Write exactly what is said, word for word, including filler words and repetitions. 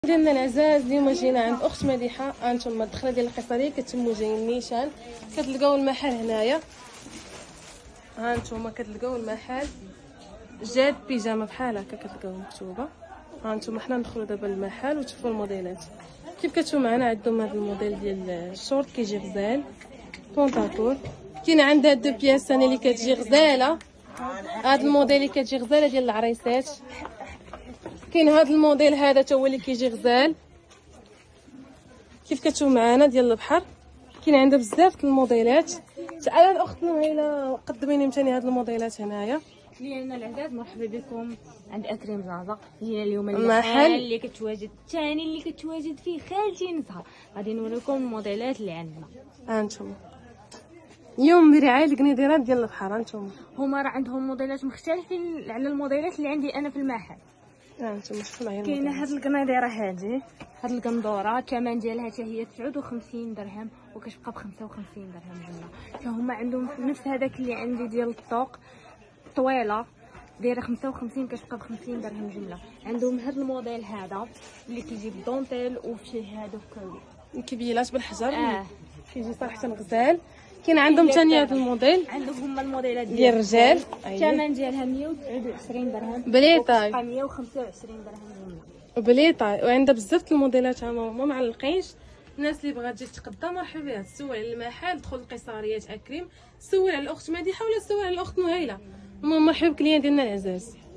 ديالنا العزاز اليوم جينا عند اخت مديحه. هانتوما الدخله ديال القصريه كتموا جايين نيشان. كتلقاو المحل هنايا، هانتوما كتلقاو المحل جاد بيجامه بحال هكا كتلقاو مكتوبه. هانتوما حنا ندخلوا دابا للمحل وتشوفوا الموديلات. كيف كتشوفوا معنا عندهم هذا الموديل ديال الشورت كيجي غزال بونطاطور. كاين عندها دو بياس ثاني اللي كتجي غزاله. هذا الموديل اللي كتجي غزاله ديال العريسات. كاين هذا الموديل هذا تا هو اللي كيجي غزال كيف كتشوف معانا ديال البحر. كاين عندها بزاف د الموديلات. تعالى الاخت نهيله قدمي لي ثاني هاد الموديلات هنايا. كلينا العزاز مرحبا بكم عند اكريم زازا. جينا اليوم المحل اللي كتواجد الثاني اللي كتواجد فيه خالتي نزهه. غادي نوريكم الموديلات اللي عندنا. هانتوما اليوم برعايه الكنيديرات ديال البحر. هانتوما هما راه عندهم موديلات مختلفين على الموديلات اللي عندي انا في المحل. هانتوما شوفوا معايا كاينه هاد القنيديره هادي، هاد القندوره الثمن ديالها حتى هي تسعة وخمسين درهم وكتبقى ب خمسة وخمسين درهم جمله. فهما عندهم نفس هذاك اللي عندي ديال الطوق طويله دايره خمسة وخمسين كتبقى ب خمسين درهم جمله. عندهم هاد الموديل هذا اللي كيجي بالدونتيل وفيه هذوك الكبيلات بالحجر. اه كيجي صراحه غزال. كاين عندهم ثاني هذا الموديل عندهم هما الموديلات ديال الرجال. الثمن ديالها مية وتسعة وعشرين درهم بلي طاي مية وخمسة وعشرين درهم جمله. بلي طاي. وعندها بزاف د الموديلات هما معلقينش. الناس اللي بغات تجي تقدى مرحبا بها. تسول على المحل دخل القصريات اكريم، سول على الاخت مديحه ولا سول على الاخت نهيله. هما مرحبا بكليان ديالنا العزاز.